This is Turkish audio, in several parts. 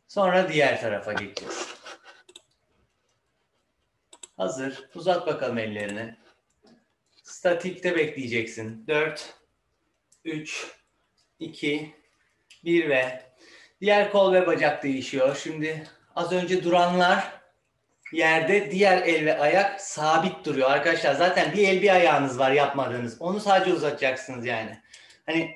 Sonra diğer tarafa geçeceğiz. Hazır. Uzat bakalım ellerini. Statikte bekleyeceksin. 4, 3, 2, 1 ve diğer kol ve bacak değişiyor. Şimdi az önce duranlar yerde, diğer el ve ayak sabit duruyor. Arkadaşlar zaten bir el bir ayağınız var yapmadığınız. Onu sadece uzatacaksınız yani. Hani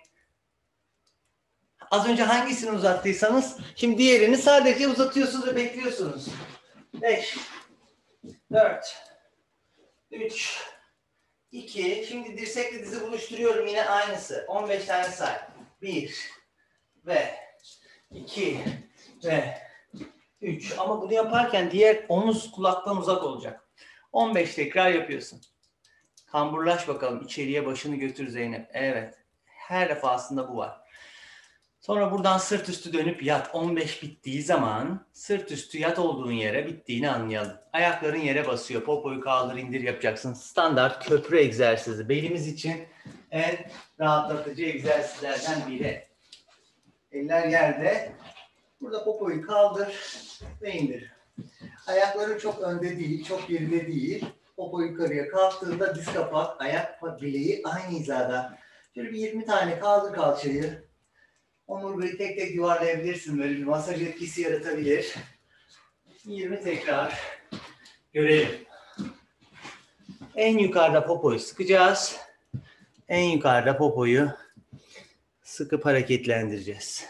az önce hangisini uzattıysanız şimdi diğerini sadece uzatıyorsunuz ve bekliyorsunuz. 5, 4, 3, 2. Şimdi dirsekle dizi buluşturuyorum. Yine aynısı. 15 tane say. 1 ve 2 ve 3. Ama bunu yaparken diğer omuz kulaktan uzak olacak. 15 tekrar yapıyorsun. Kamburlaş bakalım. İçeriye başını götür Zeynep. Evet. Her defasında bu var. Sonra buradan sırt üstü dönüp yat. 15 bittiği zaman sırt üstü yat olduğun yere bittiğini anlayalım. Ayakların yere basıyor. Popoyu kaldır indir yapacaksın. Standart köprü egzersizi. Belimiz için en rahatlatıcı egzersizlerden biri. Eller yerde. Burada popoyu kaldır ve indir. Ayakların çok önde değil, çok geride değil. Popo yukarıya kalktığında diz kapak, ayak bileği aynı hizada. Şöyle bir 20 tane kaldır kalçayı. Omurgayı tek tek yuvarlayabilirsin. Böyle bir masaj etkisi yaratabilir. 20 tekrar görelim. En yukarıda popoyu sıkacağız. En yukarıda popoyu sıkıp hareketlendireceğiz.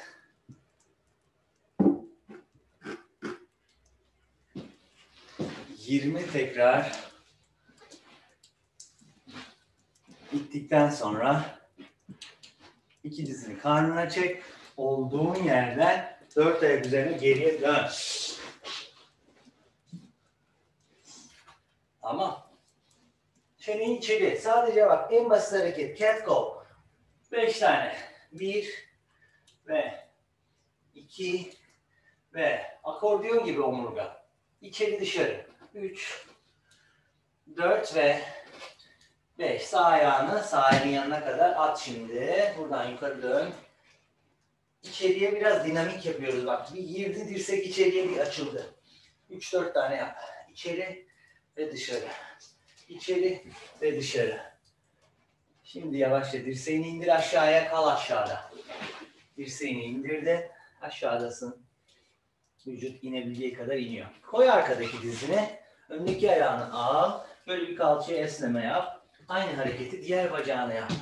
...20 tekrar... ...bittikten sonra... ...2 dizini karnına çek... ...olduğun yerden... ...4 ayak üzerine geriye dön. Tamam. Çeneyi içeri. Sadece bak en basit hareket. Cat cow. 5 tane. 1 ve 2 ve akordeon gibi omurga. İçeri dışarı. 3 4 ve 5. Sağ ayağını sağ elin yanına kadar at şimdi. Buradan yukarı dön. İçeriye biraz dinamik yapıyoruz. Bak bir girdi dirsek içeriye bir açıldı. 3-4 tane yap. İçeri ve dışarı. İçeri ve dışarı. Şimdi yavaşça dirseğini indir aşağıya, kal aşağıda. Dirseğini indir de aşağıdasın. Vücut inebildiği kadar iniyor. Koy arkadaki dizine. Öndeki ayağını al. Böyle bir kalçaya esneme yap. Aynı hareketi diğer bacağına yap.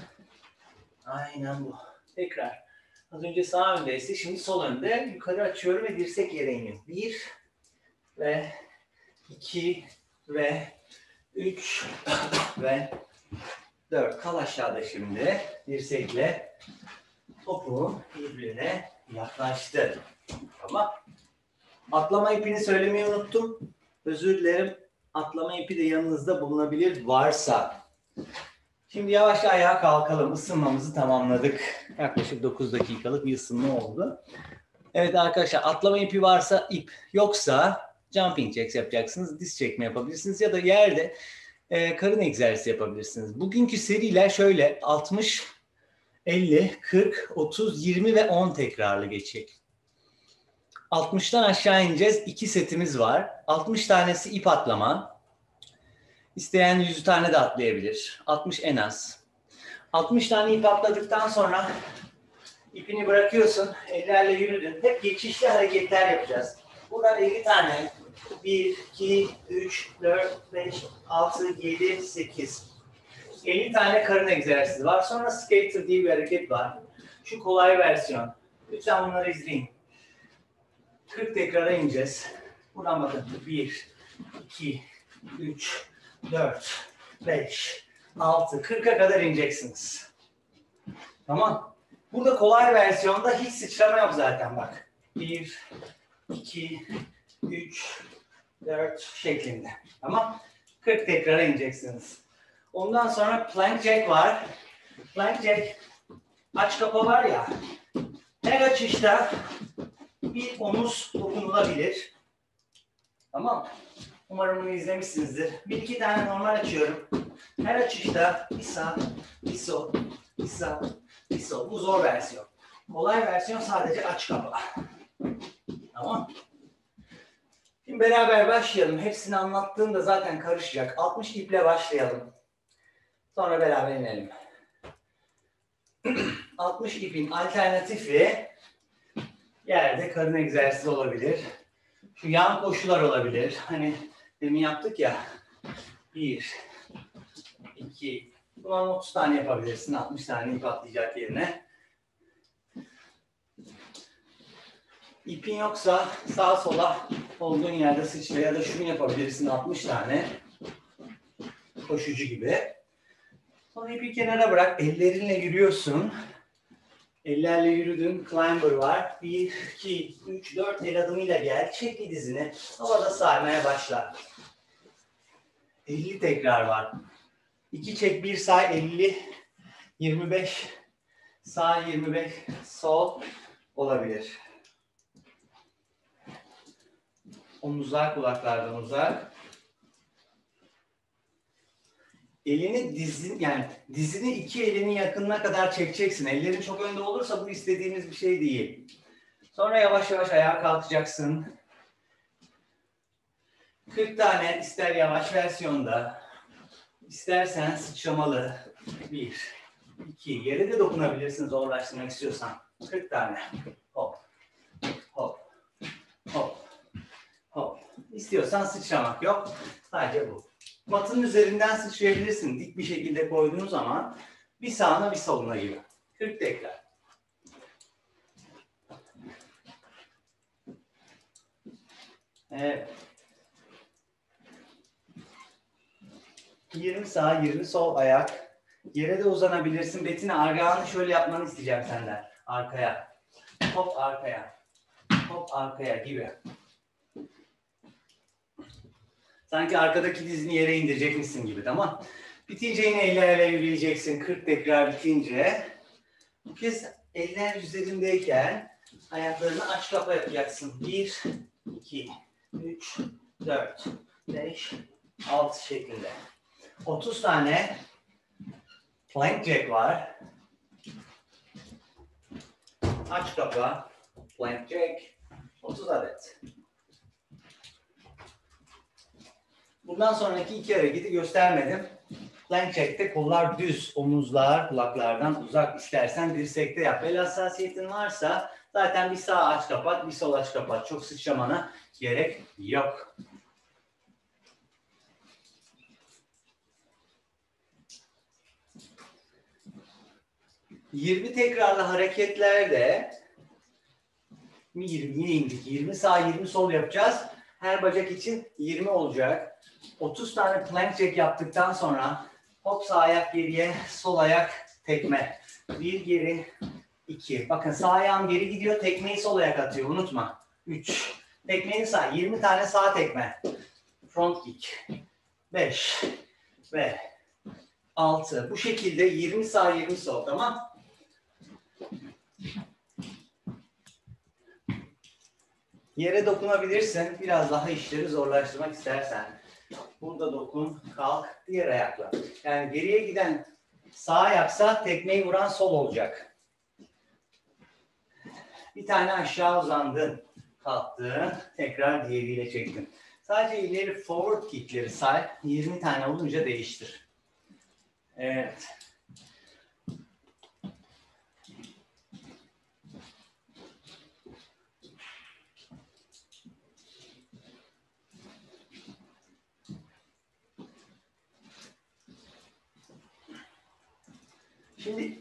Aynen bu. Tekrar. Az önce sağ öndeyse şimdi sol önde. Yukarı açıyorum ve dirsek yere iniyor. 1 ve 2 ve 3 ve 4. Kal aşağıda şimdi. Dirsekle topu birbirine yaklaştı. Tamam. Atlama ipini söylemeyi unuttum. Özür dilerim. Atlama ipi de yanınızda bulunabilir varsa. Şimdi yavaşça ayağa kalkalım. Isınmamızı tamamladık. Yaklaşık 9 dakikalık bir ısınma oldu. Evet arkadaşlar, atlama ipi varsa ip, yoksa jumping jacks yapacaksınız. Diz çekme yapabilirsiniz ya da yerde karın egzersizi yapabilirsiniz. Bugünkü seriler şöyle 60, 50, 40, 30, 20 ve 10 tekrarlı geçecek. 60'tan aşağı ineceğiz. 2 setimiz var. 60 tanesi ip atlama. İsteyen 100 tane de atlayabilir. 60 en az. 60 tane ip atladıktan sonra ipini bırakıyorsun. Ellerle yürüdün. Hep geçişli hareketler yapacağız. Buradan 50 tane. 1, 2, 3, 4, 5, 6, 7, 8. 50 tane karın egzersizi var. Sonra skater diye bir hareket var. Şu kolay versiyon. Lütfen bunları izleyin. 40 tekrara ineceğiz. Buradan bakın. 1, 2, 3, 4, 5, 6, 40'a kadar ineceksiniz. Tamam. Burada kolay versiyonda hiç sıçrama yok zaten bak. 1, 2, 3, 4 şeklinde. Tamam. 40 tekrara ineceksiniz. Ondan sonra plank jack var. Plank jack aç kapa var ya. Her açışta bir omuz dokunulabilir. Tamam. Umarım bunu izlemişsinizdir. 1-2 tane normal açıyorum. Her açışta bir sağ, bir sol, bir sağ, bir sol. Bu zor versiyon. Kolay versiyon sadece aç kapa. Tamam. Şimdi beraber başlayalım. Hepsini anlattığımda zaten karışacak. 60 iple başlayalım. Sonra beraber inelim. 60 ipin alternatifi yerde karın egzersizi olabilir. Şu yan koşular olabilir. Hani demin yaptık ya. 1, 2, bundan 30 tane yapabilirsin. 60 tane ip atlayacak yerine. İpin yoksa sağa sola olduğun yerde sıçra ya da şunu yapabilirsin 60 tane. Koşucu gibi. Sonra ipi kenara bırak. Ellerinle yürüyorsun. Ellerle yürüdün. Climber var. 1, 2, 3, 4 el adımıyla gel. Çek bir dizini. Havada saymaya başla. 50 tekrar var. 2 çek 1 say 50. 25. Sağ 25. Sol olabilir. Omuzlar kulaklardan uzak. Elini dizini iki elinin yakınına kadar çekeceksin. Ellerin çok önde olursa bu istediğimiz bir şey değil. Sonra yavaş yavaş ayağa kalkacaksın. 40 tane ister yavaş versiyonda, istersen sıçramalı. 1, 2, yere de dokunabilirsin zorlaştırmak istiyorsan. 40 tane. Hop, hop, hop, hop. İstiyorsan sıçramak yok. Sadece bu. Matın üzerinden sıçrayabilirsin. Dik bir şekilde koyduğun zaman bir sağına bir soluna gibi. 40 tekrar. Evet. 20 sağ, 20 sol ayak. Yere de uzanabilirsin. Betine argağını şöyle yapmanı isteyeceğim senden. Arkaya. Hop arkaya. Hop arkaya gibi. Sanki arkadaki dizini yere indirecekmişsin gibi, tamam. Bitince yine ellerle yürüyeceksin. 40 tekrar bitince. Bu kez eller üzerindeyken ayaklarını aç kapa yapacaksın. 1, 2, 3, 4, 5, 6 şeklinde. 30 tane plank jack var. Aç kapa, plank jack, 30 adet. Bundan sonraki iki hareketi göstermedim. Plank jack'te kollar düz, omuzlar kulaklardan uzak, istersen dirsekte yap. Bel hassasiyetin varsa zaten bir sağ aç kapat, bir sol aç kapat. Çok sıçramana gerek yok. ...20 tekrarlı hareketlerde... ...20'ye indik. 20 sağ, 20 sol yapacağız. Her bacak için 20 olacak. 30 tane plank jack yaptıktan sonra... ...hop sağ ayak geriye, sol ayak tekme. 1 geri, 2. Bakın sağ ayağım geri gidiyor, tekmeyi sol ayak atıyor. Unutma. 3. Tekmeyi sağ. 20 tane sağ tekme. Front kick. 5. Ve 6. Bu şekilde 20 sağ, 20 sol. Tamam. Yere dokunabilirsin. Biraz daha işleri zorlaştırmak istersen. Burada dokun, kalk, diğer ayakla. Yani geriye giden sağ ayaksa tekmeyi vuran sol olacak. Bir tane aşağı uzandın, kalktın, tekrar diğeriyle çektin. Sadece ileri forward kickleri say, 20 tane olunca değiştir. Evet. Şimdi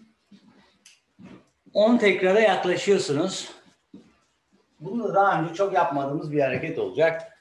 10 tekrara yaklaşıyorsunuz. Bunu da daha önce çok yapmadığımız bir hareket olacak.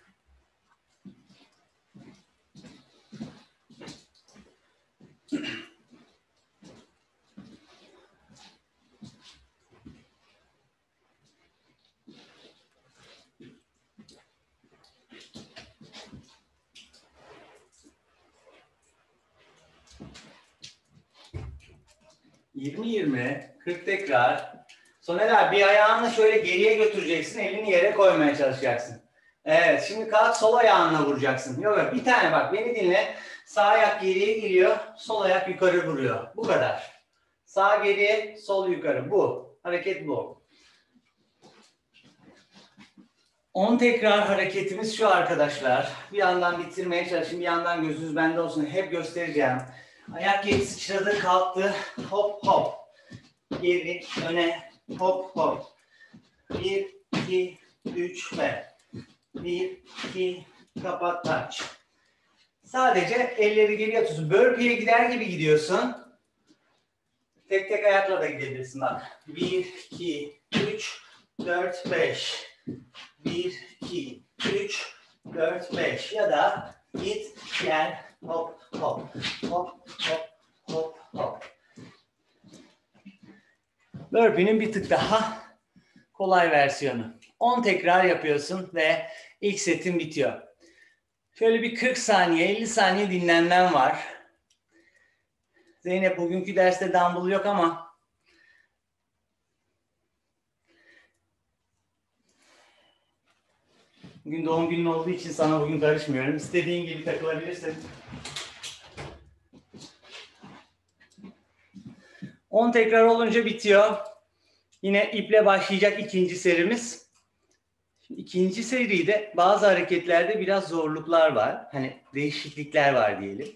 ...20-20, 40 tekrar. Soner bir ayağını şöyle geriye götüreceksin, elini yere koymaya çalışacaksın. Evet, şimdi kalk sol ayağınla vuracaksın. Yok bir tane bak, beni dinle. Sağ ayak geriye giriyor, sol ayak yukarı vuruyor. Bu kadar. Sağ geriye, sol yukarı. Bu. Hareket bu. 10 tekrar hareketimiz şu arkadaşlar. Bir yandan bitirmeye çalışın, bir yandan gözünüz bende olsun. Hep göstereceğim. Ayak geri sıçradı, kalktı. Hop hop. Geri, öne, hop hop. 1, 2, 3 ve 1, 2, kapat, touch. Sadece elleri geriye atıyorsun. Burpee'ye gider gibi gidiyorsun. Tek tek ayakla da gidebilirsin bak. 1, 2, 3, 4, 5. 1, 2, 3, 4, 5. Ya da git, gel, hop, hop, hop, hop, hop, hop. Burpee'nin bir tık daha kolay versiyonu. 10 tekrar yapıyorsun ve ilk setin bitiyor. Şöyle bir 40 saniye, 50 saniye dinlenmen var. Zeynep bugünkü derste dumbbell yok ama bugün doğum günün olduğu için sana bugün karışmıyorum. İstediğin gibi takılabilirsin. 10 tekrar olunca bitiyor. Yine iple başlayacak ikinci serimiz. İkinci seride bazı hareketlerde biraz zorluklar var. Hani değişiklikler var diyelim.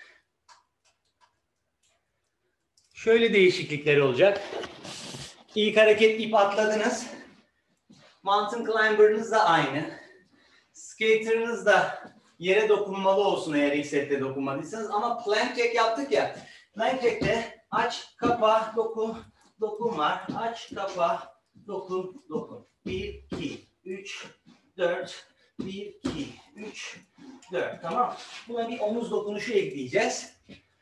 Şöyle değişiklikler olacak. İlk hareket ip atladınız. Mountain climber'ınız da aynı. Skater'ınız da yere dokunmalı olsun eğer ilk sette dokunmadıysanız. Ama plank jack yaptık ya. Plank jack'te aç, kapa, dokun, dokun var. Aç, kapa, dokun, dokun. 1, 2, 3, 4, 1, 2, 3, 4. Tamam. Buna bir omuz dokunuşu ekleyeceğiz.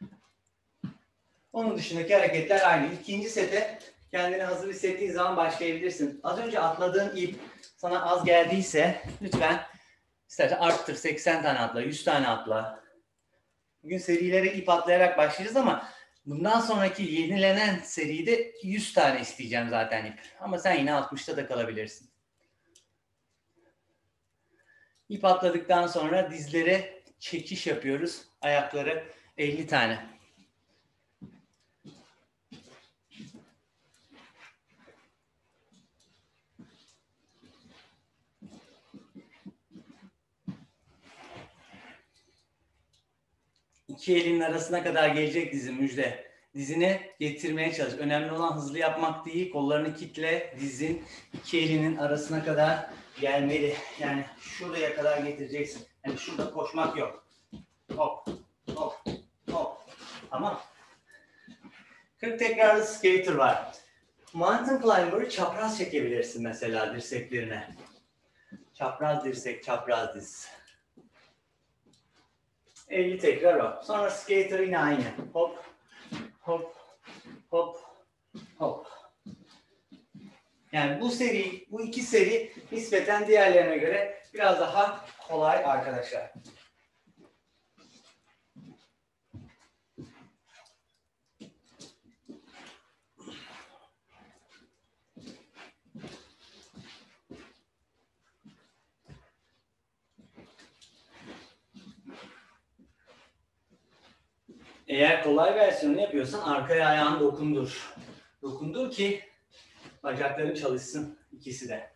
Onun dışındaki hareketler aynı. İkinci sete kendini hazır hissettiğin zaman başlayabilirsin. Az önce atladığın ip sana az geldiyse lütfen istersen arttır. 80 tane atla, 100 tane atla. Bugün serilere ip atlayarak başlayacağız ama bundan sonraki yenilenen seride 100 tane isteyeceğim zaten ip. Ama sen yine 60'ta da kalabilirsin. İp atladıktan sonra dizlere çekiş yapıyoruz. Ayakları 50 tane. İki elinin arasına kadar gelecek dizin Müjde. Dizini getirmeye çalış. Önemli olan hızlı yapmak değil. Kollarını kitle. Dizin iki elinin arasına kadar gelmeli. Yani şuraya kadar getireceksin. Yani şurada koşmak yok. Hop, hop, hop. Tamam. 40 tekrarlı skater var. Mountain climber'ı çapraz çekebilirsin mesela dirseklerine. Çapraz dirsek, çapraz diz. 50 tekrar o. Sonra skater yine aynı. Hop, hop, hop, hop. Yani bu iki seri nispeten diğerlerine göre biraz daha kolay arkadaşlar. Eğer kolay versiyonu yapıyorsan arkaya ayağını dokundur. Dokundur ki bacakların çalışsın ikisi de.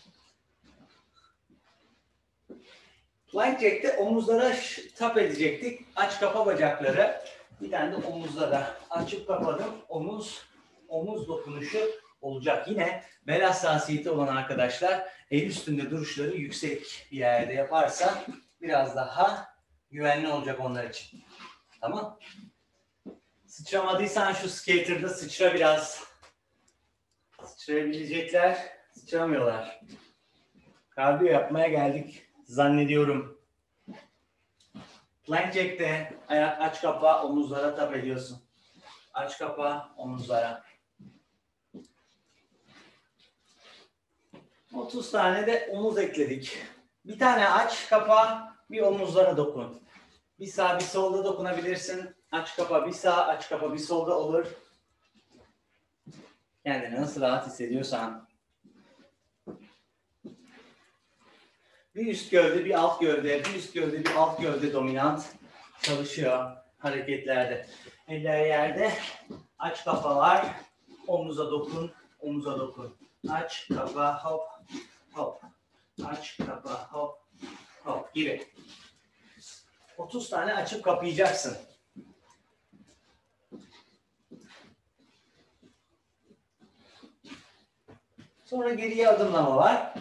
Plank jack'te omuzlara tap edecektik. Aç kapa bacakları. Bir tane de omuzlara. Açıp kapadım. Omuz dokunuşu olacak. Yine bel hassasiyeti olan arkadaşlar el üstünde duruşları yüksek bir yerde yaparsa biraz daha güvenli olacak onlar için. Tamam. Sıçramadıysan şu skater'da sıçra biraz. Sıçrayabilecekler, sıçramıyorlar. Kardiyo yapmaya geldik zannediyorum. Plank jack'te ayak aç kapa omuzlara tap ediyorsun. Aç kapa omuzlara. 30 tane de omuz ekledik. Bir tane aç kapa, bir omuzlara dokun. Bir sağ bir solda dokunabilirsin. Aç kapa bir sağ, aç kapa bir solda olur. Kendini nasıl rahat hissediyorsan. Bir üst gövde, bir alt gövde, bir üst gövde, bir alt gövde dominant çalışıyor hareketlerde. Eller yerde, aç kafa var, omuza dokun, omuza dokun. Aç, kapa, hop, hop. Aç, kapa, hop, hop gibi. 30 tane açıp kapayacaksın. Sonra geriye adımlama var.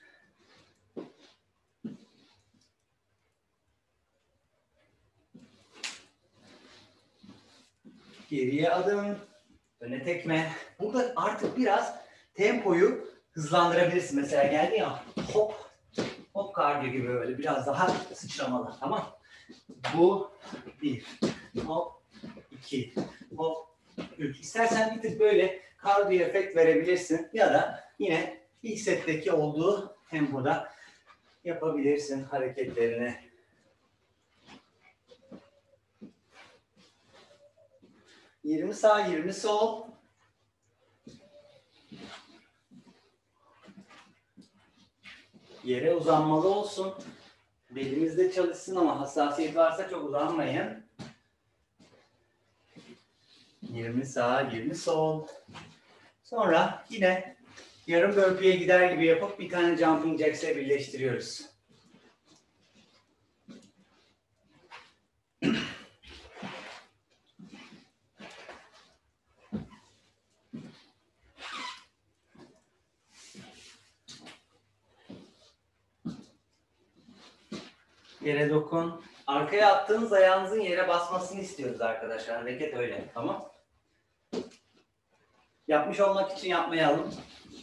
Geriye adım, öne tekme. Burada artık biraz tempoyu hızlandırabilirsin. Mesela geldi ya, hop, hop kardiyo gibi böyle biraz daha sıçramalı. Tamam. Bu 1, hop, 2, hop, 3. İstersen bir tık böyle kardiyo efekt verebilirsin ya da yine ilk setteki olduğu tempoda yapabilirsin hareketlerini. Yirmi sağ, 20 sol. Yere uzanmalı olsun. Belimizde çalışsın ama hassasiyet varsa çok uzanmayın. 20 sağ, 20 sol. Sonra yine yarım burpee'ye gider gibi yapıp bir tane jumping jacks ile birleştiriyoruz. Yere dokun. Arkaya attığınız ayağınızın yere basmasını istiyoruz arkadaşlar. Hareket öyle. Tamam. Yapmış olmak için yapmayalım.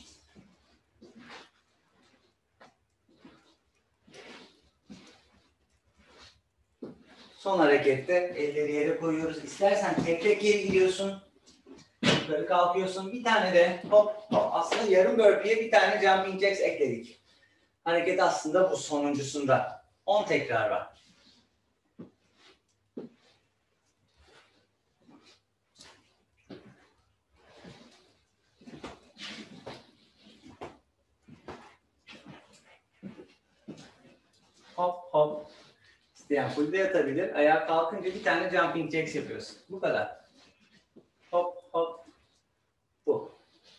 Son harekette elleri yere koyuyoruz. İstersen tek tek geri gidiyorsun. Yukarı kalkıyorsun. Bir tane de hop hop. Aslında yarım burpee'ye bir tane jumping jacks ekledik. Hareket aslında bu sonuncusunda. 10 tekrar var. Hop hop. İsteyen full de yatabilir. Ayağa kalkınca bir tane jumping jacks yapıyorsun. Bu kadar. Hop hop. Bu.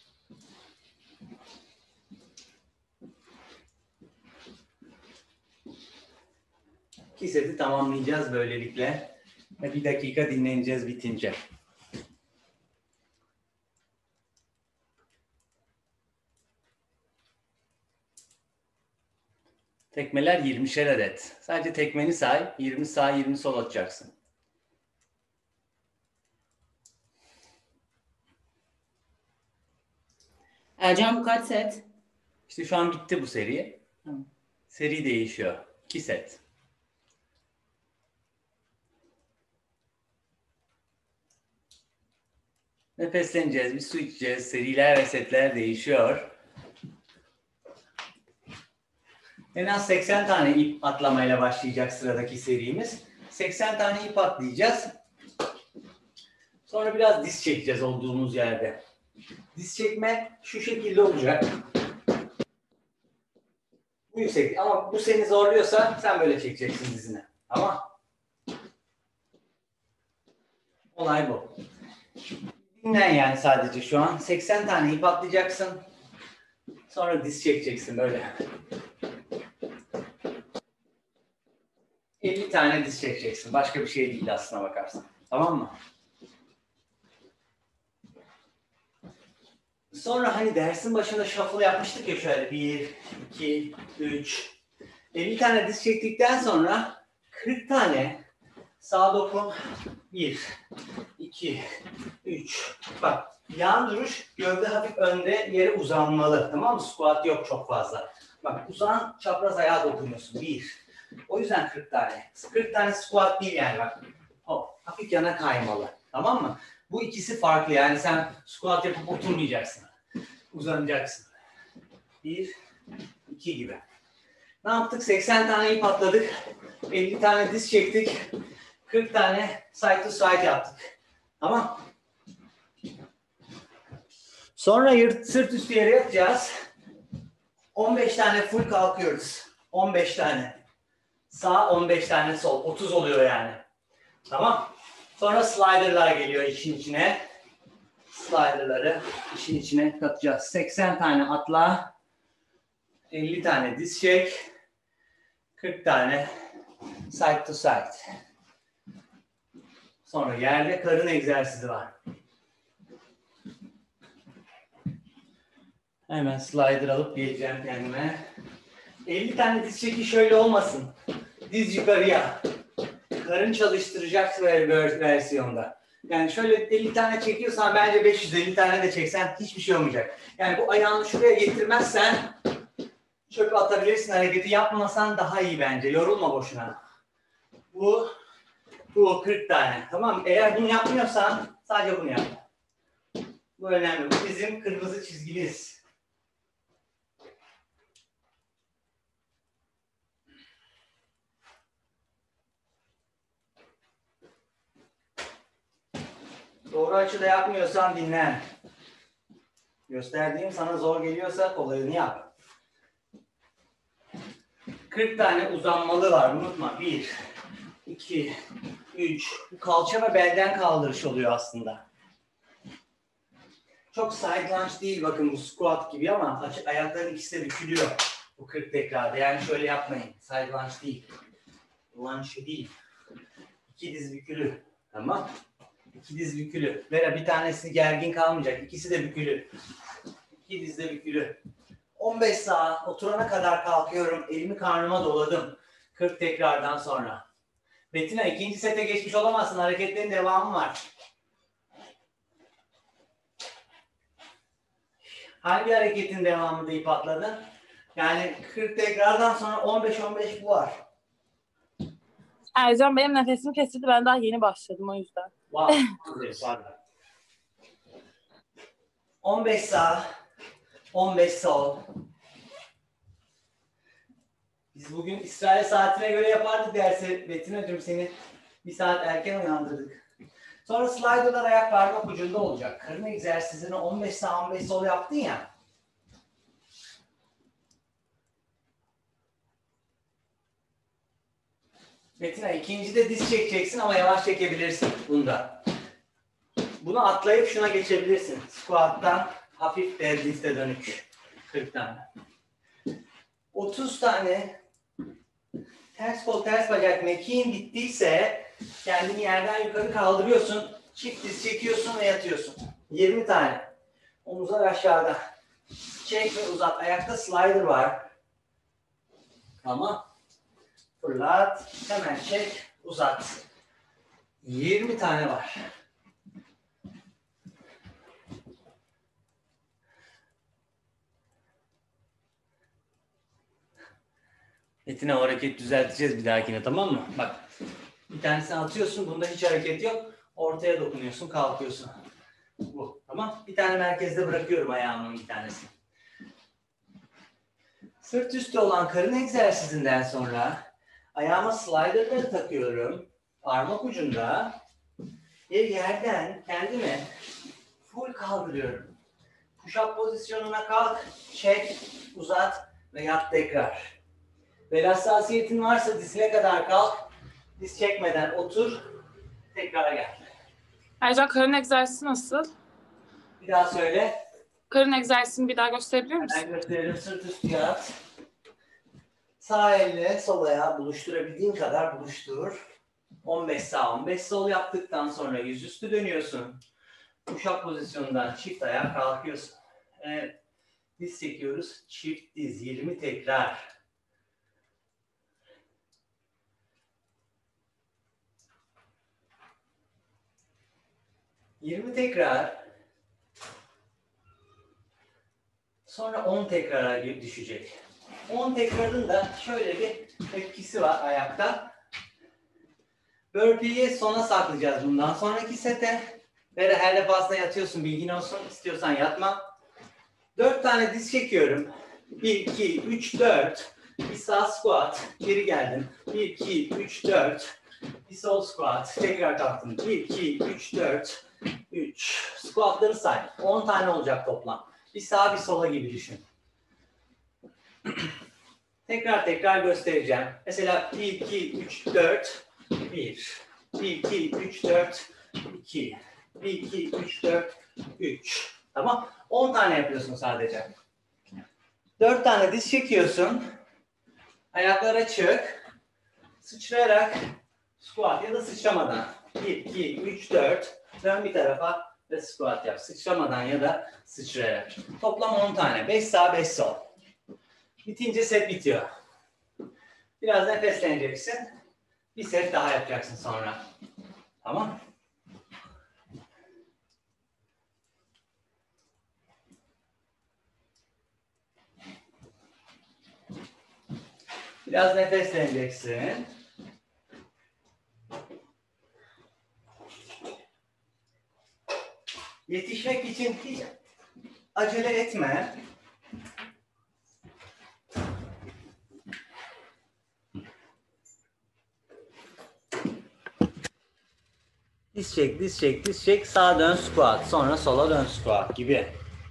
İki seti tamamlayacağız böylelikle. Ve bir dakika dinleneceğiz bitince. Tekmeler 20'şer adet. Sadece tekmeni say. 20 sağ 20 sol atacaksın. Ercan bu kaç set? İşte şu an bitti bu seri. Seri değişiyor. 2 set. Nefesleneceğiz, bir su içeceğiz. Seriler ve setler değişiyor. En az 80 tane ip atlamayla başlayacak sıradaki serimiz. 80 tane ip atlayacağız. Sonra biraz diz çekeceğiz olduğumuz yerde. Diz çekme şu şekilde olacak. Bu yüksek ama bu seni zorluyorsa sen böyle çekeceksin dizine. Tamam. Olay bu. Dinlen yani sadece şu an. 80 tane ip atlayacaksın. Sonra diz çekeceksin böyle. 50 tane diz çekeceksin. Başka bir şey değil aslına bakarsan. Tamam mı? Sonra hani dersin başında shuffle yapmıştık ya şöyle 1, 2, 3. 50 tane diz çektikten sonra 40 tane sağ dokun. 1, 2, 3. Bak yan duruş gövde hafif önde yere uzanmalı. Tamam mı? Squat yok çok fazla. Bak uzan çapraz ayağa dokunuyorsun. 1. O yüzden 40 tane. 40 tane squat değil yani bak. Hop hafif yana kaymalı. Tamam mı? Bu ikisi farklı yani sen squat yapıp oturmayacaksın. Uzanacaksın. 1, 2 gibi. Ne yaptık? 80 tane ip atladık. 50 tane diz çektik. 40 tane side to side yaptık. Tamam. Sonra sırt üstü yere yatacağız. 15 tane full kalkıyoruz. 15 tane. Sağ 15 tane sol. 30 oluyor yani. Tamam. Sonra slider'lar geliyor işin içine. Slider'ları işin içine katacağız. 80 tane atla. 50 tane diz çek. 40 tane side to side. Sonra yerde karın egzersizi var. Hemen slider alıp geleceğim kendime. 50 tane diz çeki şöyle olmasın. Diz yukarıya. Karın çalıştıracak versiyonda. Yani şöyle 50 tane çekiyorsan bence 550 tane de çeksen hiçbir şey olmayacak. Yani bu ayağını şuraya getirmezsen çöpe atabilirsin, hareketi yapmasan daha iyi bence. Yorulma boşuna. Bu 40 tane. Tamam. Eğer bunu yapmıyorsan sadece bunu yap. Bu önemli. Bu bizim kırmızı çizgimiz. Doğru açıda yapmıyorsan dinlen. Gösterdiğim sana zor geliyorsa kolayını yap. 40 tane uzanmalı var. Unutma. 1, 2, 3. Bu kalça ve belden kaldırış oluyor aslında. Çok side lunge değil bakın bu squat gibi ama ayakların ikisi de bükülüyor. Bu 40 tekrarda. Yani şöyle yapmayın. Side lunge değil. Lunge değil. 2 diz bükülü. Tamam. 2 diz bükülü. Vera bir tanesi gergin kalmayacak. İkisi de bükülü. 2 diz de bükülü. 15 saat oturana kadar kalkıyorum. Elimi karnıma doladım. 40 tekrardan sonra. Betina ikinci sete geçmiş olamazsın. Hareketlerin devamı var. Hangi hareketin devamı deyip atladın? Yani 40 tekrardan sonra 15-15 bu var. Ercan benim nefesim kesildi. Ben daha yeni başladım o yüzden. Wow. Pardon. 15 sağ, 15 sol. Biz bugün İsrail saatine göre yapardık dersi. Betina'cığım seni bir saat erken uyandırdık. Sonra slider'lar ayak parmak ucunda olacak. Karın egzersizini 15 sağ 15 sol yaptın ya. Betina ikincide diz çekeceksin ama yavaş çekebilirsin bunda. Bunu atlayıp şuna geçebilirsin. Squat'tan hafif deadlift'e dönük. 40 tane. 30 tane ters kol ters bacak mekiğin bittiyse kendini yerden yukarı kaldırıyorsun. Çift diz çekiyorsun ve yatıyorsun. 20 tane. Omuzlar aşağıda. Çek ve uzat. Ayakta slider var. Ama fırlat. Hemen çek. Uzat. 20 tane var. Etine o hareket düzelteceğiz bir dahakine, tamam mı? Bak bir tanesini atıyorsun, bunda hiç hareket yok. Ortaya dokunuyorsun, kalkıyorsun. Bu, tamam. Bir tane merkezde bırakıyorum ayağımın bir tanesini. Sırt üstü olan karın egzersizinden sonra ayağıma slider'ları takıyorum. Parmak ucunda ve yerden kendimi full kaldırıyorum. Push-up pozisyonuna kalk, çek, uzat ve yat tekrar. Bel hassasiyetin varsa dizine kadar kalk. Diz çekmeden otur. Tekrar gel. Ercan karın egzersizi nasıl? Bir daha söyle. Karın egzersizini bir daha gösterebilir misin? Ben gösteririm. Sırt üstü yat. Sağ elle sol ayağı buluşturabildiğin kadar buluştur. 15 sağ 15 sol yaptıktan sonra yüzüstü dönüyorsun. Push-up pozisyonundan çift ayağa kalkıyorsun. Evet. Diz çekiyoruz. Çift diz 20 tekrar. ...20 tekrar... ...sonra 10 tekrara düşecek. 10 tekrarın da şöyle bir etkisi var ayakta. Burpee'yi sona saklayacağız bundan sonraki sete. Ve her defasında yatıyorsun, bilgin olsun. İstiyorsan yatma. 4 tane diz çekiyorum. 1, 2, 3, 4. Bir sağ squat. Geri geldim. 1, 2, 3, 4. Bir sol squat. Tekrar kalktım. 1, 2, 3, 4. 3. Squatları say. 10 tane olacak toplam. Bir sağa bir sola gibi düşün. Tekrar göstereceğim. Mesela 1, 2, 3, 4. 1. 1, 2, 3, 4. 2. 1, 2, 3, 4. 3. Tamam. 10 tane yapıyorsun sadece. 4 tane diz çekiyorsun. Ayaklar açık. Sıçrayarak squat ya da sıçramadan. 1, 2, 3, 4. Dön bir tarafa ve squat yap. Sıçramadan ya da sıçrayarak. Toplam 10 tane. 5 sağ 5 sol. Bitince set bitiyor. Biraz nefesleneceksin. Bir set daha yapacaksın sonra. Tamam. Biraz nefesleneceksin. Yetişmek için hiç acele etme. Diz çek, diz çek, diz çek. Sağa dön squat. Sonra sola dön squat gibi.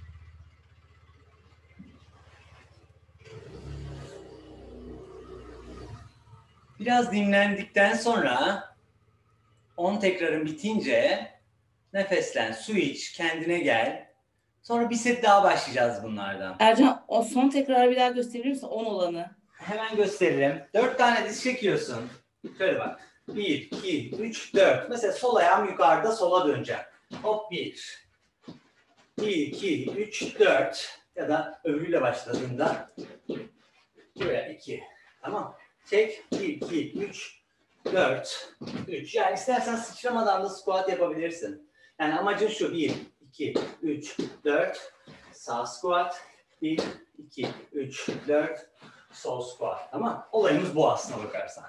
Biraz dinlendikten sonra 10 tekrarın bitince nefeslen, su iç, kendine gel. Sonra bir set daha başlayacağız bunlardan. Ercan o son tekrarı bir daha gösterir misin? 10 olanı. Hemen gösteririm. 4 tane diz çekiyorsun. Şöyle bak. 1, 2, 3, 4. Mesela sol ayağım yukarıda sola döneceğim. Hop 1. 1, 2, 3, 4. Ya da öbürüyle başladığında buraya 2. Tamam. Çek. 1, 2, 3, 4, 3. Yani istersen sıçramadan da squat yapabilirsin. Yani amacın şu. 1, 2, 3, 4. Sağ squat. 1, 2, 3, 4. Sol squat. Tamam. Olayımız bu aslına bakarsan.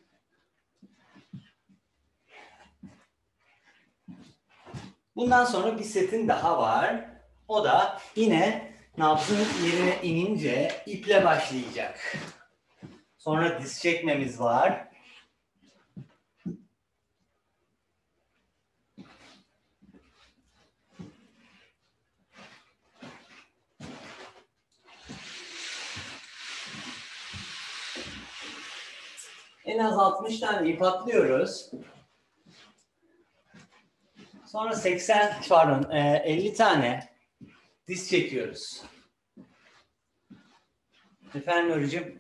Bundan sonra bir setin daha var. O da yine nabzın yerine inince iple başlayacak. Sonra diz çekmemiz var. En az 60 tane ip atlıyoruz. Sonra 50 tane diz çekiyoruz. Efendim Nuri'cim?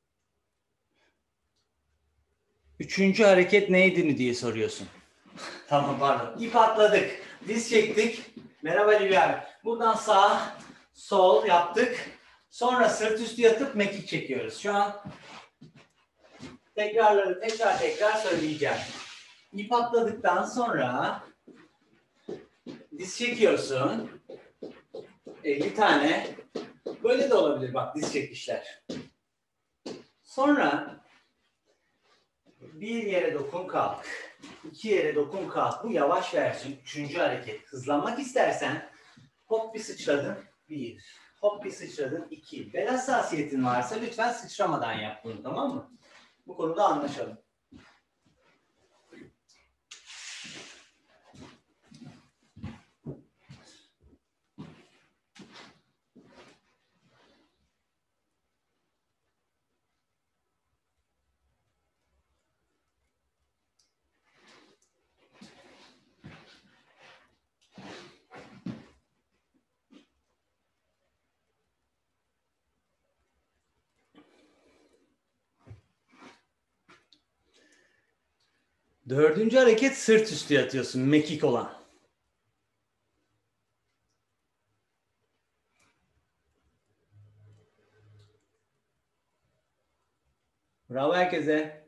3. hareket neydi diye soruyorsun. Tamam pardon. İp atladık. Diz çektik. Merhaba Livya abi. Buradan sağ, sol yaptık. Sonra sırt üstü yatıp mekik çekiyoruz. Şu an tekrarları tekrar söyleyeceğim. İp atladıktan sonra diz çekiyorsun. 50 tane. Böyle de olabilir bak diz çekişler. Sonra bir yere dokun kalk. 2 yere dokun kalk. Bu yavaş versiyon. 3. hareket. Hızlanmak istersen hop bir sıçradın. 1. Hop bir sıçradın. 2. Bel hassasiyetin varsa lütfen sıçramadan yap bunu, tamam mı? Bu konuda anlaşalım. Dördüncü hareket sırt üstü yatıyorsun. Mekik olan. Bravo herkese.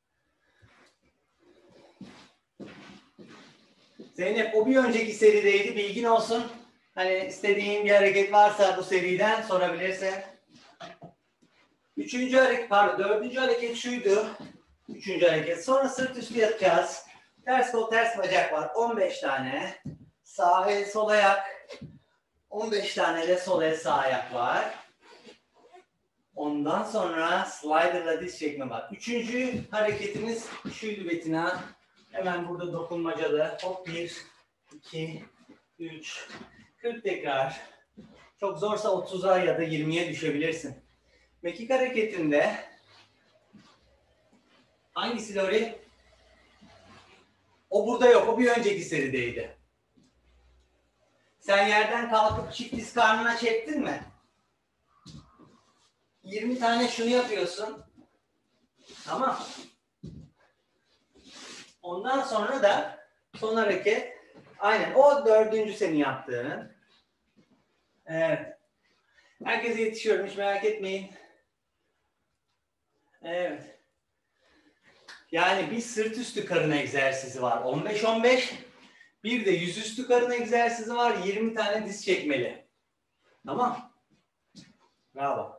Zeynep o bir önceki serideydi. Bilgin olsun. Hani istediğin bir hareket varsa bu seriden sorabilirsin. Dördüncü hareket şuydu. 3. hareket. Sonra sırt üstü yatacağız. Ters kol, ters bacak var. 15 tane. Sağ el, sol ayak. 15 tane de sol el, sağ ayak var. Ondan sonra slider'la diz çekme var. 3. hareketimiz şuydu Betina. Hemen burada dokunmacalı. Hop 1, 2, 3, 40 tekrar. Çok zorsa 30'a ya da 20'ye düşebilirsin. Mekik hareketinde hangisi Lori? O burada yok. O bir önceki serideydi. Sen yerden kalkıp çift diz karnına çektin mi? 20 tane şunu yapıyorsun. Tamam. Ondan sonra da son hareket. Aynen o dördüncü senin yaptığın. Evet. Herkese yetişiyorum, hiç merak etmeyin. Evet. Yani bir sırt üstü karın egzersizi var 15-15. Bir de yüzüstü karın egzersizi var 20 tane diz çekmeli. Tamam. Bravo.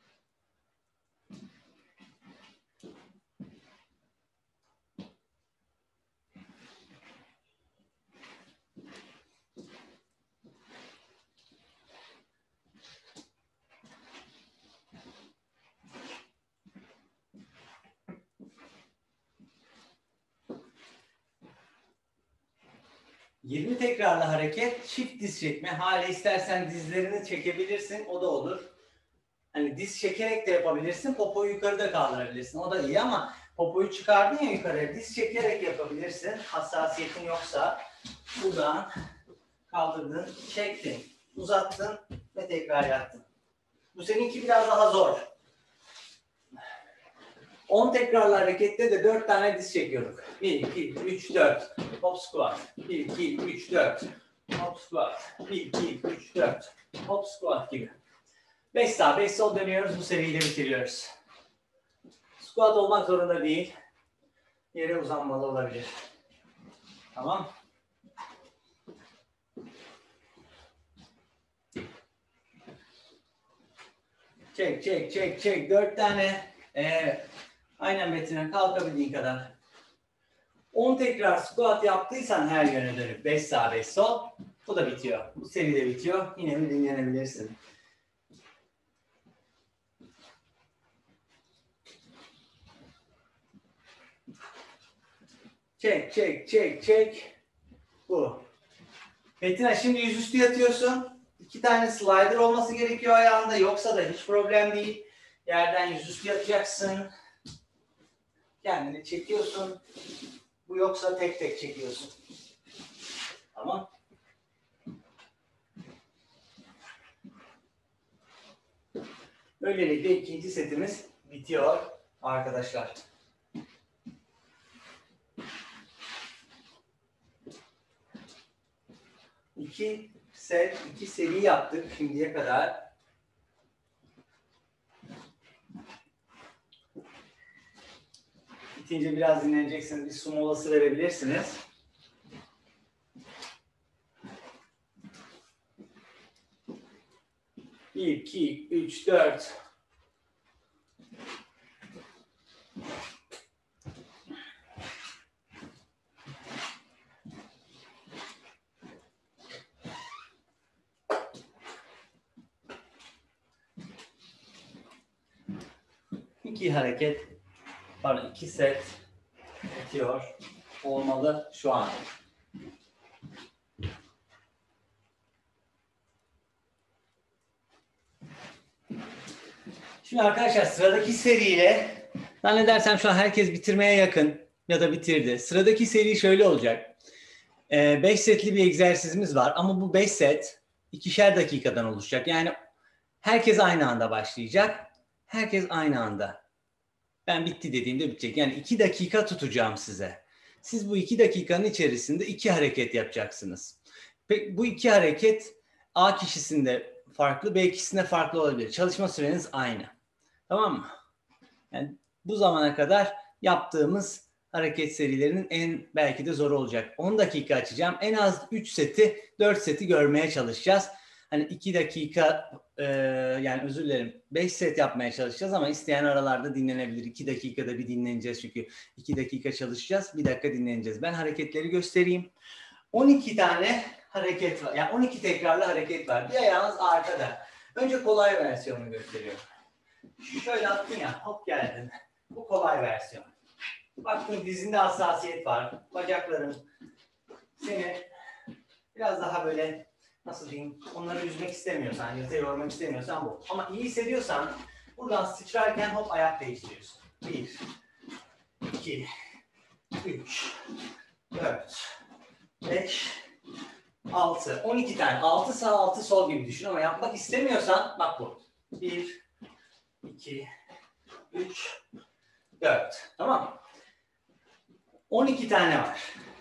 ...20 tekrarlı hareket, çift diz çekme. Hala istersen dizlerini çekebilirsin, o da olur. Hani diz çekerek de yapabilirsin, popoyu yukarıda kaldırabilirsin. O da iyi ama popoyu çıkardın ya yukarıya, diz çekerek yapabilirsin. Hassasiyetin yoksa buradan kaldırdın, çektin, uzattın ve tekrar yattın. Bu seninki biraz daha zor. 10 tekrarlı harekette de 4 tane diz çekiyorduk. 1, 2, 3, 4. Hop squat. 1, 2, 3, 4. Hop squat. 1, 2, 3, 4. Hop squat gibi. 5 sağ, 5 sol dönüyoruz. Bu seriyi de bitiriyoruz. Squat olmak zorunda değil. Yere uzanmalı olabilir. Tamam. Çek, çek, çek, çek. 4 tane. Evet. Aynen Metin'e kalkabildiğin kadar. 10 tekrar squat yaptıysan her yöne dönüp 5 sağ 5 sol. Bu da bitiyor. Bu seri de bitiyor. Yine bir dinlenebilirsin. Çek, çek, çek, çek. Bu. Metin'e şimdi yüzüstü yatıyorsun. 2 tane slider olması gerekiyor ayağında. Yoksa da hiç problem değil. Yerden yüzüstü yatacaksın. Kendini çekiyorsun. Bu yoksa tek tek çekiyorsun. Tamam. Böylelikle ikinci setimiz bitiyor arkadaşlar. İki set, 2 seri yaptık şimdiye kadar. Bitince biraz dinleneceksiniz. Bir su molası verebilirsiniz. Bir, iki, üç, dört. İki hareket, pardon 2 set bitiyor olmalı şu an. Şimdi arkadaşlar sıradaki seriyle zannedersem şu an herkes bitirmeye yakın ya da bitirdi. Sıradaki seri şöyle olacak. 5 setli bir egzersizimiz var ama bu 5 set 2'şer dakikadan oluşacak. Yani herkes aynı anda başlayacak. Herkes aynı anda. Ben bitti dediğimde bitecek. Yani 2 dakika tutacağım size. Siz bu 2 dakikanın içerisinde 2 hareket yapacaksınız. Peki bu 2 hareket A kişisinde farklı, B kişisinde farklı olabilir. Çalışma süreniz aynı. Tamam mı? Yani bu zamana kadar yaptığımız hareket serilerinin en belki de zoru olacak. 10 dakika açacağım. En az 3 seti, 4 seti görmeye çalışacağız. Hani 2 dakika yani özür dilerim 5 set yapmaya çalışacağız ama isteyen aralarda dinlenebilir. 2 dakikada bir dinleneceğiz çünkü 2 dakika çalışacağız, 1 dakika dinleneceğiz. Ben hareketleri göstereyim. 12 tane hareket var. Yani 12 tekrarlı hareket var. Bir ayağınız arkada. Önce kolay versiyonunu gösteriyorum. Şöyle attın ya, hop geldin. Bu kolay versiyon. Baktın dizinde hassasiyet var. Bacakların seni biraz daha böyle nasıl diyeyim, onları üzmek istemiyorsan, yatağa yormak istemiyorsan bu. Ama iyi hissediyorsan buradan sıçrarken hop ayak değiştiriyorsun. 1, 2, 3, 4, 5, 6, 12 tane. 6 sağ 6 sol gibi düşün ama yapmak istemiyorsan bak bu. 1, 2, 3, 4. Tamam. 12 tane var.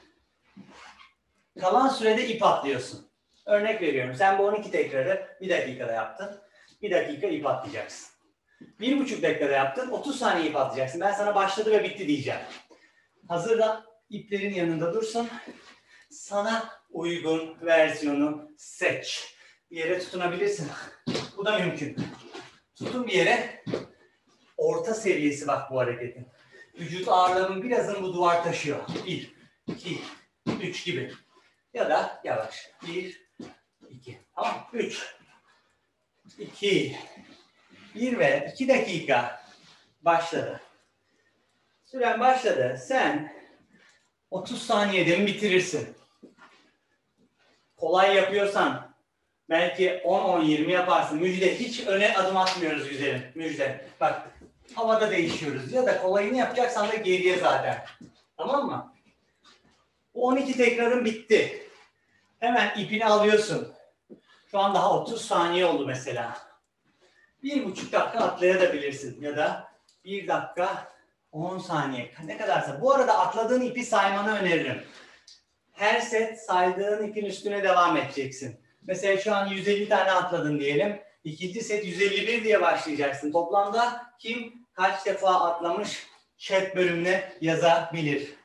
Kalan sürede ip atlıyorsun. Örnek veriyorum. Sen bu 12 tekrarı 1 dakikada yaptın. 1 dakika ip atlayacaksın. 1,5 dakikada yaptın. 30 saniye ip atlayacaksın. Ben sana başladı ve bitti diyeceğim. Hazırda iplerin yanında dursun. Sana uygun versiyonu seç. Bir yere tutunabilirsin. Bu da mümkün. Tutun bir yere. Orta seviyesi bak bu hareketin. Vücut ağırlığının birazını bu duvar taşıyor. 1, 2, 3 gibi. Ya da yavaş. 1, 2. Tamam. 3, 2, 1 ve 2 dakika. Başladı. Süren başladı. Sen 30 saniyede mi bitirirsin? Kolay yapıyorsan belki 10-10-20 yaparsın. Müjde. Hiç öne adım atmıyoruz güzelim. Müjde. Bak havada değişiyoruz. Ya da kolayını yapacaksan da geriye zaten. Tamam mı? Bu 12 tekrarın bitti. Hemen ipini alıyorsun. Şu an daha 30 saniye oldu mesela. 1,5 dakika atlayabilirsin. Ya da 1 dakika 10 saniye. Ne kadarsa. Bu arada atladığın ipi saymanı öneririm. Her set saydığın ipin üstüne devam edeceksin. Mesela şu an 150 tane atladın diyelim. İkinci set 151 diye başlayacaksın. Toplamda kim kaç defa atlamış chat bölümüne yazabilir.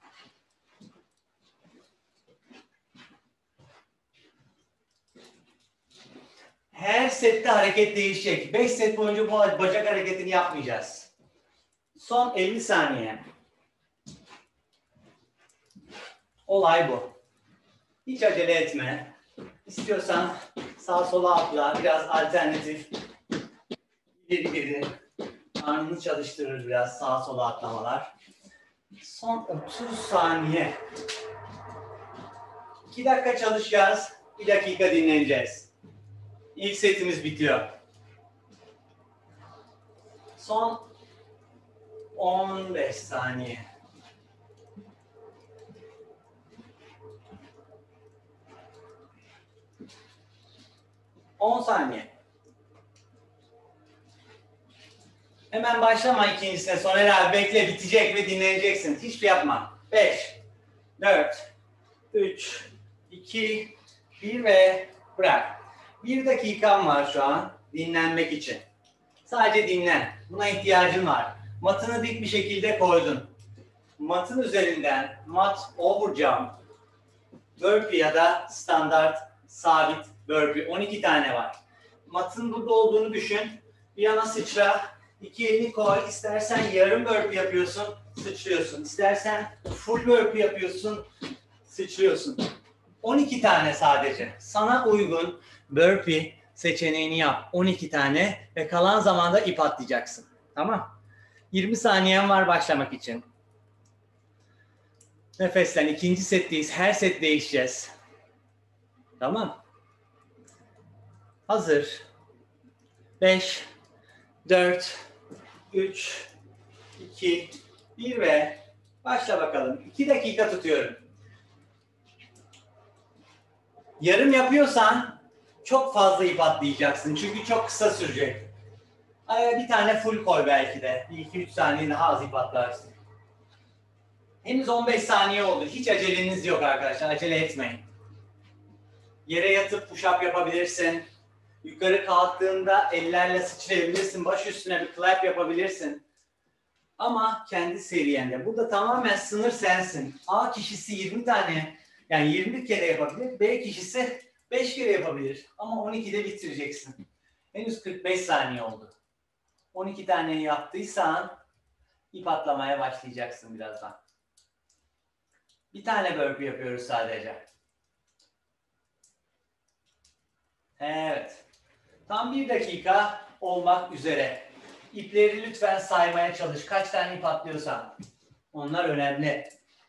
Her sette hareket değişecek. 5 set boyunca bu bacak hareketini yapmayacağız. Son 50 saniye. Olay bu. Hiç acele etme. İstiyorsan sağa sola atla. Biraz alternatif. İleri geri. Karnını çalıştırır biraz sağa sola atlamalar. Son 30 saniye. 2 dakika çalışacağız. 1 dakika dinleneceğiz. İlk setimiz bitiyor. Son 15 saniye. On saniye. Hemen başlama ikincisine. Soner abi bekle bitecek ve dinleneceksin. Hiçbir şey yapma. 5, 4, 3, 2, 1 ve bırak. 1 dakikan var şu an dinlenmek için. Sadece dinlen. Buna ihtiyacın var. Matını dik bir şekilde koydun. Matın üzerinden mat overjump, burpee ya da standart sabit burpee 12 tane var. Matın burada olduğunu düşün. Bir yana sıçra, 2 elini koy. İstersen yarım burpee yapıyorsun, sıçrıyorsun. İstersen full burpee yapıyorsun, sıçrıyorsun. 12 tane sadece. Sana uygun burpee seçeneğini yap. 12 tane ve kalan zamanda ip atlayacaksın. Tamam. 20 saniyen var başlamak için. Nefeslen. İkinci setteyiz. Her set değişeceğiz. Tamam. Hazır. 5, 4, 3, 2, 1 ve başla bakalım. 2 dakika tutuyorum. Yarım yapıyorsan çok fazla ip atlayacaksın. Çünkü çok kısa sürecek. Araya bir tane full koy belki de. 2-3 saniye daha az ip atlarsın. Henüz 15 saniye oldu. Hiç aceleniz yok arkadaşlar. Acele etmeyin. Yere yatıp push-up yapabilirsin. Yukarı kalktığında ellerle sıçrayabilirsin. Baş üstüne bir clap yapabilirsin. Ama kendi seviyende. Burada tamamen sınır sensin. A kişisi 20 tane, yani 20 kere yapabilir. B kişisi 5 kere yapabilir. Ama 12'de bitireceksin. Henüz 45 saniye oldu. 12 tane yaptıysan ip atlamaya başlayacaksın birazdan. Bir tane burpee yapıyoruz sadece. Evet. Tam 1 dakika olmak üzere. İpleri lütfen saymaya çalış. Kaç tane ip atlıyorsan. Onlar önemli.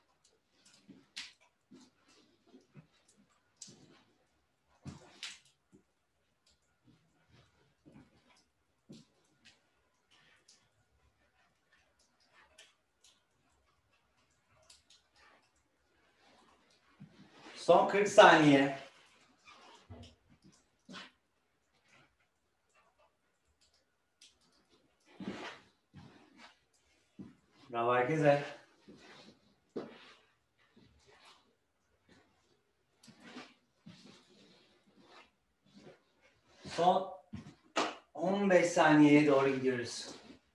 Son 40 saniye. Bravo herkese. Son 15 saniyeye doğru gidiyoruz.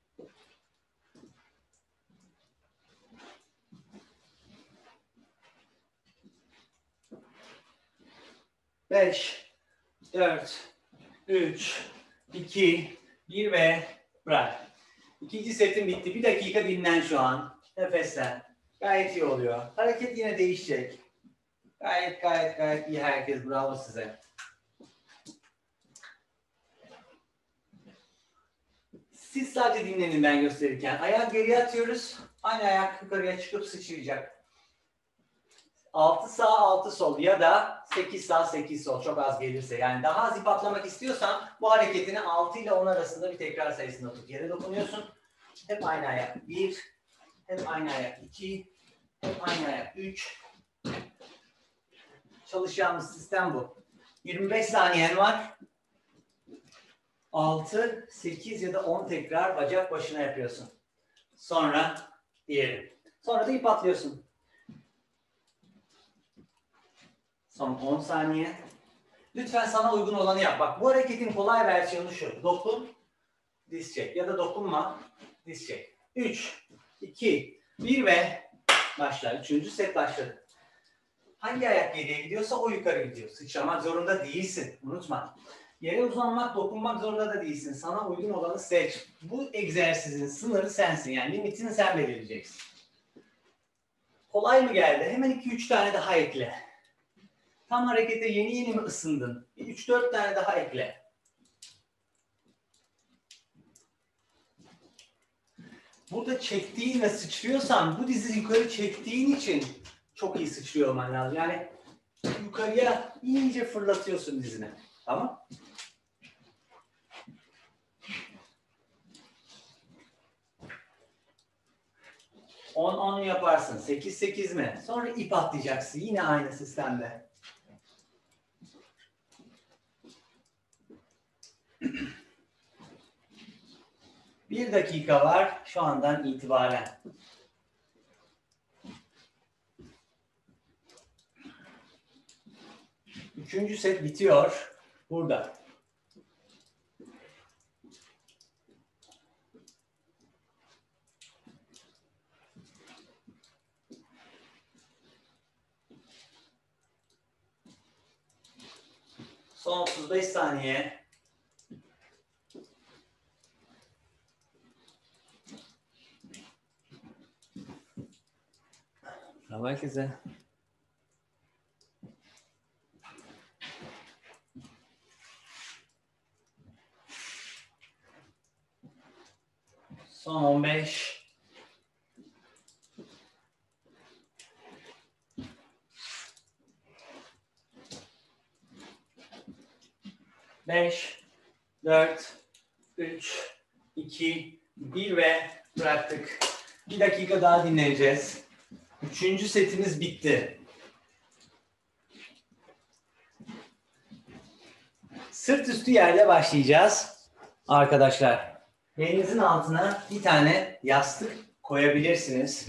Beş, 4, 3, 2, 1 ve bırak. İkinci setin bitti. Bir dakika dinlen şu an. Nefeslen. Gayet iyi oluyor. Hareket yine değişecek. Gayet iyi herkes. Bravo size. Siz sadece dinlenin ben gösterirken. Ayağı geriye atıyoruz. Aynı ayak yukarıya çıkıp sıçrayacak. 6 sağ 6 sol ya da 8 sağ 8 sol çok az gelirse. Yani daha az ip atlamak istiyorsan bu hareketini 6 ile 10 arasında bir tekrar sayısında tut. Yere dokunuyorsun. Hep aynı ayak. 1, hep aynı ayak. 2, hep aynı ayak. 3. Çalışacağımız sistem bu. 25 saniyen var. 6, 8 ya da 10 tekrar bacak başına yapıyorsun. Sonra diğeri. Sonra da ip atlıyorsun. Son 10 saniye. Lütfen sana uygun olanı yap. Bak bu hareketin kolay versiyonu şu. Dokun, diz çek. Ya da dokunma, diz çek. 3, 2, 1 ve başla. Üçüncü set başladı. Hangi ayak geriye gidiyorsa o yukarı gidiyor. Sıçramak zorunda değilsin. Unutma. Yere uzanmak, dokunmak zorunda da değilsin. Sana uygun olanı seç. Bu egzersizin sınırı sensin. Yani limitini sen belirleyeceksin. Kolay mı geldi? Hemen 2-3 tane daha ekle. Tam harekete yeni mi ısındın? 3-4 tane daha ekle. Burada çektiğin ve sıçrıyorsan bu dizi yukarı çektiğin için çok iyi sıçrıyor olman lazım. Yani yukarıya iyice fırlatıyorsun dizini. Tamam? On yaparsın. 8 mi? Sonra ip atlayacaksın. Yine aynı sistemde. Bir dakika var şu andan itibaren. Üçüncü set bitiyor. Burada. Son 35 saniye. Bravo herkese. Son 15. Beş, 4, 3, 2, 1 ve bıraktık. Bir dakika daha dinleyeceğiz. Üçüncü setimiz bitti. Sırt üstü yerle başlayacağız. Arkadaşlar, belinizin altına bir tane yastık koyabilirsiniz.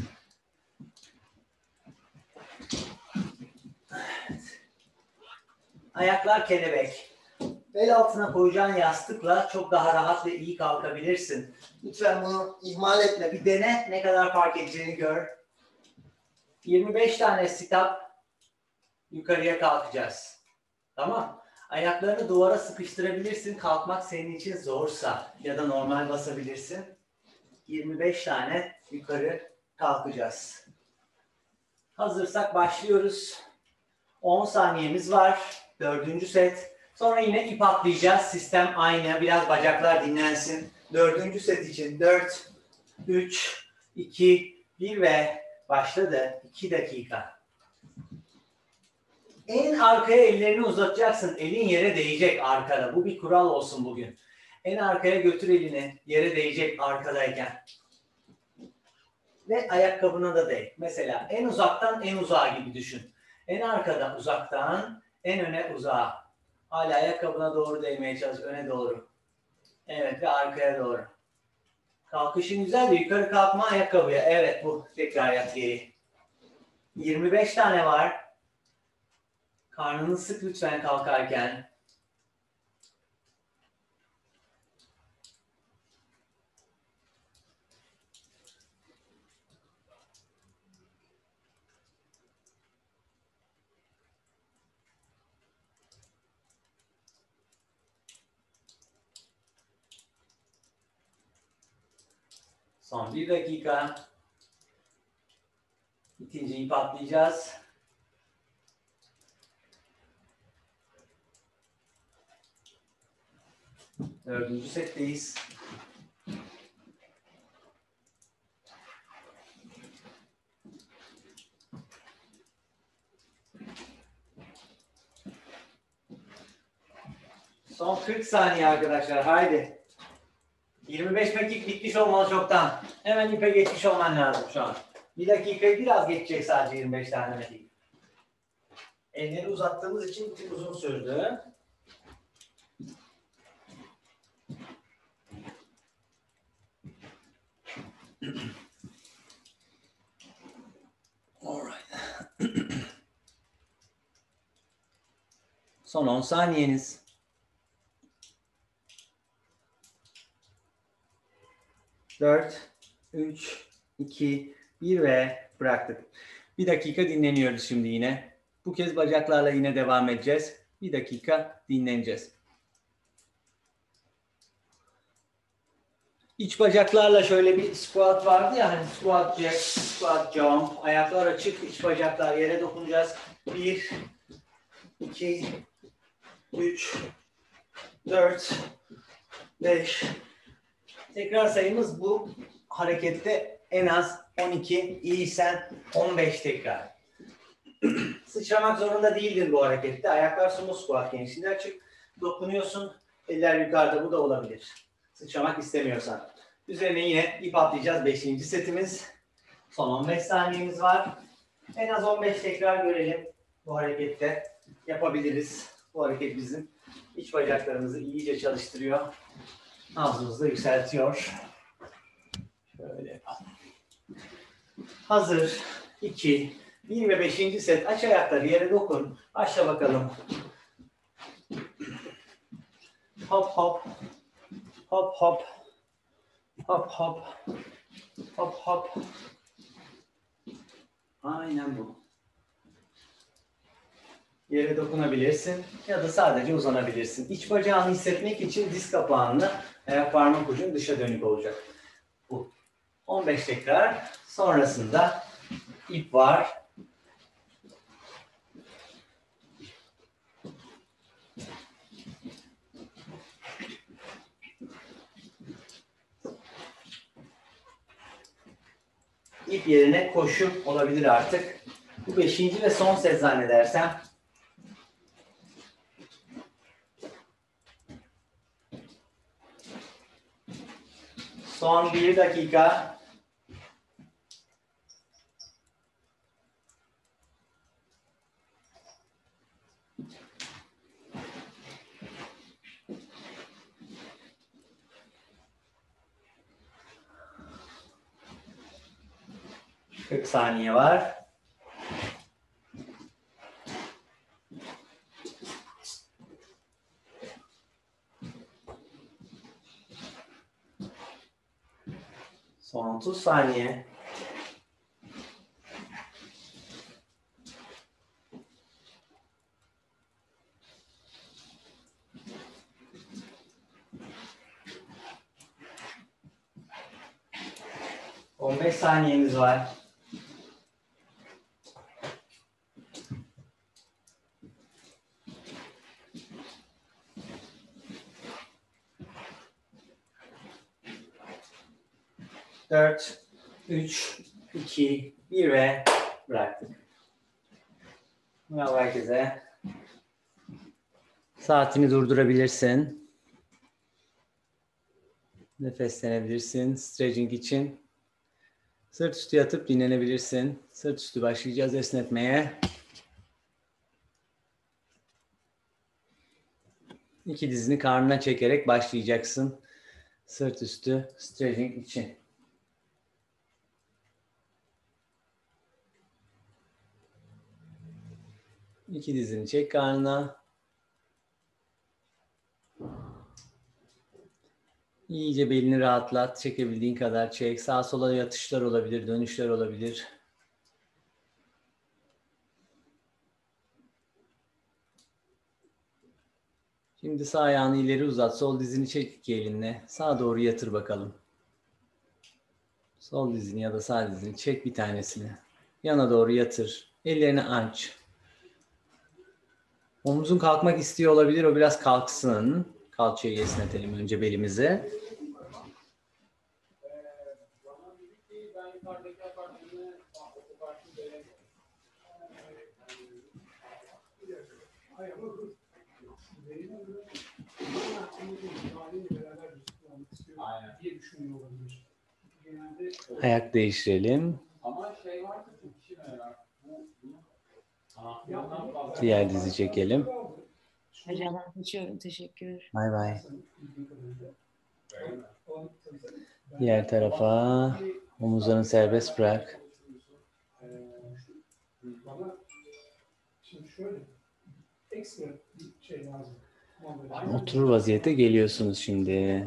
Ayaklar kelebek. Bel altına koyacağın yastıkla çok daha rahat ve iyi kalkabilirsin. Lütfen bunu ihmal etme. Bir dene, ne kadar fark edeceğini gör. 25 tane sit-up yukarıya kalkacağız. Tamam. Ayaklarını duvara sıkıştırabilirsin. Kalkmak senin için zorsa ya da normal basabilirsin. 25 tane yukarı kalkacağız. Hazırsak başlıyoruz. 10 saniyemiz var. Dördüncü set. Sonra yine ip atlayacağız. Sistem aynı. Biraz bacaklar dinlensin. Dördüncü set için 4, 3, 2, 1 ve başladı. 2 dakika. En arkaya ellerini uzatacaksın. Elin yere değecek arkada. Bu bir kural olsun bugün. En arkaya götür elini. Yere değecek arkadayken. Ve ayakkabına da değ. Mesela en uzaktan en uzağa gibi düşün. En arkada uzaktan en öne uzağa. Hala ayakkabına doğru değmeye çalış. Öne doğru. Evet ve arkaya doğru. Kalkışın güzel de yukarı kalkma ayakkabıya. Evet bu. Tekrar yat geri. 25 tane var. Karnını sık lütfen kalkarken. Son 1 dakika. Bitince ip atlayacağız. Dördüncü setteyiz. Son 40 saniye arkadaşlar. Haydi. 25 mekik bitmiş olmalı çoktan. Hemen ipe geçmiş olman lazım şu an. 1 dakikayı biraz geçecek sadece 25 tane mekik. Elleri uzattığımız için bir tık uzun sürdü. Alright. Son 10 saniyeniz. 4, 3, 2, 1 ve bıraktık. 1 dakika dinleniyoruz şimdi yine. Bu kez bacaklarla yine devam edeceğiz. 1 dakika dinleneceğiz. İç bacaklarla şöyle bir squat vardı ya hani squat jack, squat jump. Ayaklar açık, iç bacaklar yere dokunacağız. 1, 2, 3, 4, 5. Tekrar sayımız bu harekette en az 12, iyiysen 15 tekrar. Sıçramak zorunda değildin bu harekette. Ayaklar sumo squat genişliğinde açık. Dokunuyorsun. Eller yukarıda, bu da olabilir. Sıçramak istemiyorsan. Üzerine yine ip atlayacağız. 5. setimiz. Son 15 saniyemiz var. En az 15 tekrar görelim bu harekette. Yapabiliriz. Bu hareket bizim iç bacaklarımızı iyice çalıştırıyor. Nabzımızı da yükseltiyor. Şöyle yapalım. Hazır. 2, 1 ve 5. set. Aç ayakları, yere dokun. Başla bakalım. Hop hop. Hop hop. Hop hop. Hop hop. Aynen bu. Yere dokunabilirsin ya da sadece uzanabilirsin. İç bacağını hissetmek için diz kapağınla ayak parmak ucun dışa dönük olacak. Bu. 15 tekrar. Sonrasında ip var. İp yerine koşu olabilir artık. Bu 5. ve son set zannedersem. Son 1 dakika. ...40 saniye var. Son 30 saniye. ...15 saniyemiz var. Dört, 3, 2, 1 ve bıraktık. Bravo herkese. Saatini durdurabilirsin. Nefeslenebilirsin. Stretching için. Sırt üstü yatıp dinlenebilirsin. Sırt üstü başlayacağız esnetmeye. 2 dizini karnına çekerek başlayacaksın. Sırt üstü stretching için. İki dizini çek karnına. İyice belini rahatlat. Çekebildiğin kadar çek. Sağa sola yatışlar olabilir, dönüşler olabilir. Şimdi sağ ayağını ileri uzat. Sol dizini çek iki elinle. Sağa doğru yatır bakalım. Sol dizini ya da sağ dizini çek bir tanesini. Yana doğru yatır. Ellerini aç. Omuzun kalkmak istiyor olabilir. O biraz kalksın. Kalçayı esnetelim önce belimize. Ayak değiştirelim. Diğer dizi çekelim. Hocam ben kaçıyorum. Teşekkür. Bay bay. Diğer tarafa omuzlarını serbest bırak. Oturur vaziyete geliyorsunuz şimdi.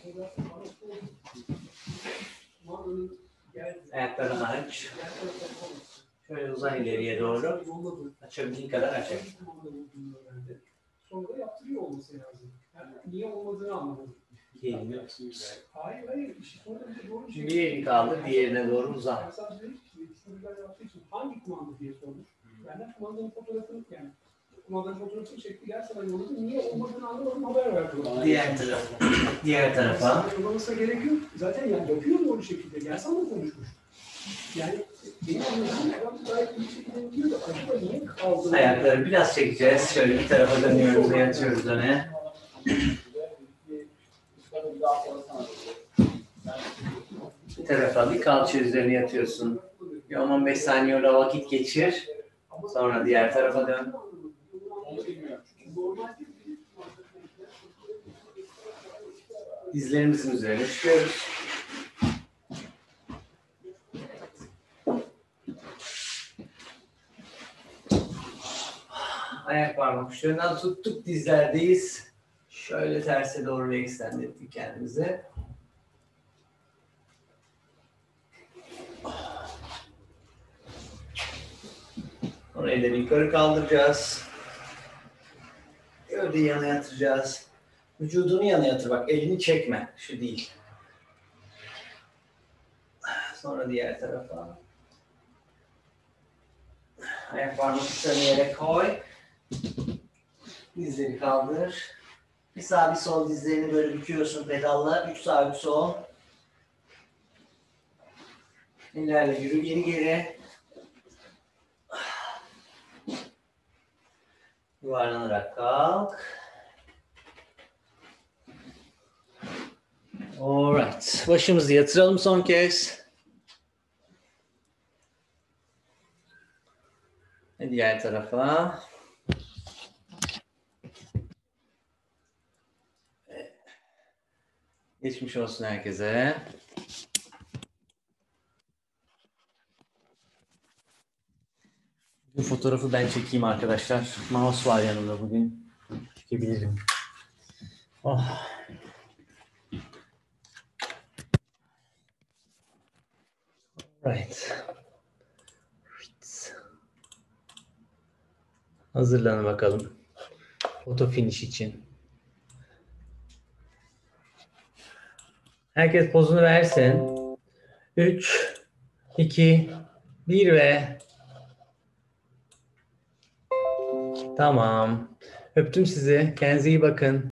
Ayaklarını aç. Şöyle uzan ileriye doğru. Açabildiğin kadar aç. Sonra da yaptırıyor olması lazım. Yani niye olmadığını anlamadım. Hayır. İşte sonra bir doğru Şimdi bir elini kaldır, diğerine doğru uzan. Yani sadece dedik ki ikisini birden yaptığı için hangi kumanda diye sormuş. Benden kumandanın fotoğrafını yani kumandanın fotoğrafını çekti. Gerçekten yolladı. Niye olmadığını anlamadım, haber verdi. Diğer tarafa. Diğer tarafa. Yollamasına gerek yok. Zaten yani yapıyor doğru şekilde. Gelsen de konuşmuş. Yani benim anladığım adam gayet iyi şekilde yapıyor da acaba niye kaldı? Ayakları biraz çekeceğiz. Şöyle bir tarafa dönüyoruz ve yatıyoruz öne. Bir tarafa bir kalça üzerine yatıyorsun. Bir 10-15 saniye orada vakit geçir. Sonra diğer tarafa dön. Dizlerimizin üzerine çıkıyoruz. Ayak parmak uçlarından tuttuk, dizlerdeyiz. Şöyle terse doğru extend ettik kendimizi. Sonra elleri yukarı kaldıracağız. Gövdeyi yana yatıracağız. Vücudunu yana yatır. Bak elini çekme. Şu değil. Sonra diğer tarafa. Ayak parmak uçlarını yere koy. Dizleri kaldır. Bir sağ bir sol dizlerini böyle büküyorsun pedalla. 3 sağ 3 sol. Ellerle yürü geri geri. Yuvarlanarak kalk. Alright. Başımızı yatıralım son kez. Ve diğer tarafa. Geçmiş olsun herkese. Bu fotoğrafı ben çekeyim arkadaşlar. Mouse var yanımda bugün. Çekebilirim. Oh. Right. Hazırlanın bakalım. Foto finish için. Herkes pozunu versin. 3, 2, 1 ve tamam. Öptüm sizi. Kendinize iyi bakın.